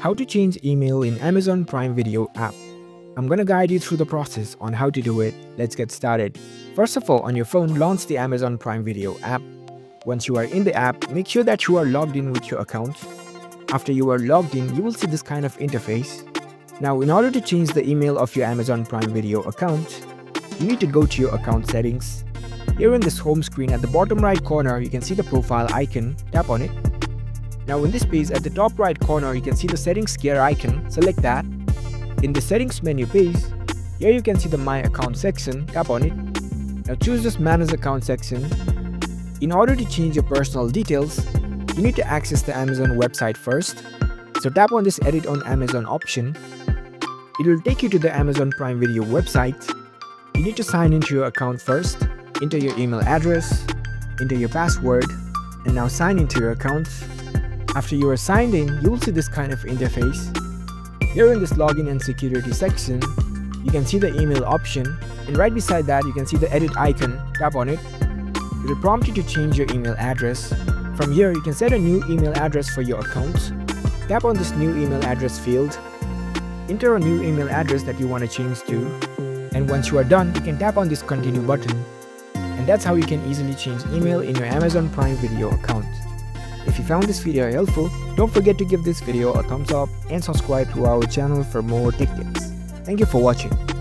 How to change email in Amazon Prime Video app. I'm gonna guide you through the process on how to do it. Let's get started. First of all, on your phone, launch the Amazon Prime Video app. Once you are in the app, make sure that you are logged in with your account. After you are logged in, you will see this kind of interface. Now, in order to change the email of your Amazon Prime Video account, you need to go to your account settings. Here in this home screen, at the bottom right corner, you can see the profile icon. Tap on it. Now in this page, at the top right corner, you can see the settings gear icon. Select that. In the settings menu page, here you can see the My Account section. Tap on it. Now choose this Manage Account section. In order to change your personal details, you need to access the Amazon website first. So tap on this Edit on Amazon option. It will take you to the Amazon Prime Video website. You need to sign into your account first. Enter your email address, enter your password, and now sign into your account. After you are signed in, you will see this kind of interface. Here in this login and security section, you can see the email option, and right beside that you can see the edit icon. Tap on it. It will prompt you to change your email address. From here, you can set a new email address for your account. Tap on this new email address field. Enter a new email address that you want to change to. And once you are done, you can tap on this continue button. And that's how you can easily change email in your Amazon Prime Video account. If you found this video helpful, don't forget to give this video a thumbs up and subscribe to our channel for more tech tips. Thank you for watching.